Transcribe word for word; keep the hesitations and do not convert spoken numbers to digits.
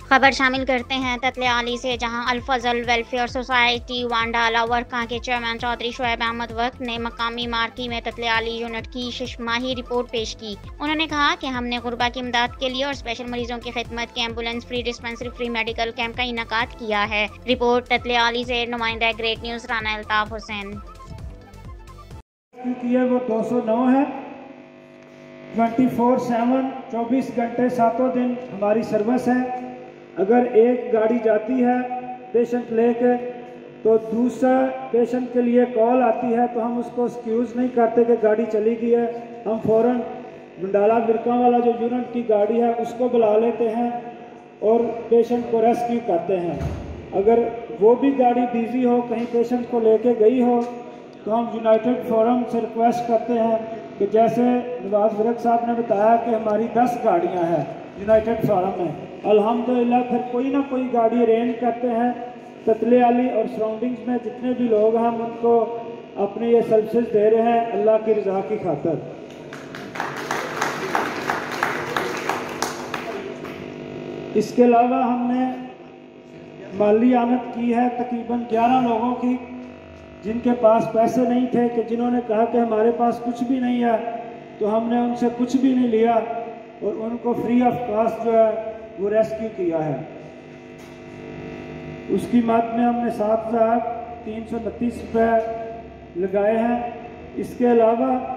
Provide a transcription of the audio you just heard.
खबर शामिल करते हैं ततले आली से, जहां अल फजल वेलफेयर सोसाइटी वांडाला वर्का के चेयरमैन चौधरी शुएब अहमद वक्त ने मकामी मार्की में ततले आली यूनिट की शिशमाही रिपोर्ट पेश की। उन्होंने कहा कि हमने गुरबा की इमदाद के लिए और स्पेशल मरीजों की खिदमत के ambulance free dispensary free medical camp का इनेकाद किया है। रिपोर्ट ततले आली से नुमाइंदा ग्रेट न्यूज़ राना अल्ताफ हुसैन। वो दो सौ नौ है, ट्वेंटी फोर सेवन चौबीस घंटे सातों दिन हमारी सर्विस है। अगर एक गाड़ी जाती है पेशेंट लेके तो दूसरा पेशेंट के लिए कॉल आती है तो हम उसको एक्सक्यूज़ नहीं करते कि गाड़ी चली गई है, हम फ़ौरन मंडाला बिरका वाला जो यूनिट की गाड़ी है उसको बुला लेते हैं और पेशेंट को रेस्क्यू करते हैं। अगर वो भी गाड़ी बिजी हो, कहीं पेशेंट को लेके गई हो, तो हम यूनाइटेड फोरम से रिक्वेस्ट करते हैं कि जैसे नवाज विरक साहब ने बताया कि हमारी दस गाड़ियां हैं यूनाइटेड फोरम में, अल्हम्दुलिल्लाह फिर कोई ना कोई गाड़ी अरेंज करते हैं। ततले आली और सराउंडिंग्स में जितने भी लोग हैं हम उनको अपने ये सर्विसेज दे रहे हैं अल्लाह की रज़ा की खातर। इसके अलावा हमने माली आमद की है तकरीबन ग्यारह लोगों की, जिनके पास पैसे नहीं थे, कि जिन्होंने कहा कि हमारे पास कुछ भी नहीं है, तो हमने उनसे कुछ भी नहीं लिया और उनको फ्री ऑफ कॉस्ट जो है वो रेस्क्यू किया है। उसकी मद में हमने सात हज़ार तीन सौ उनतीस रुपये लगाए हैं। इसके अलावा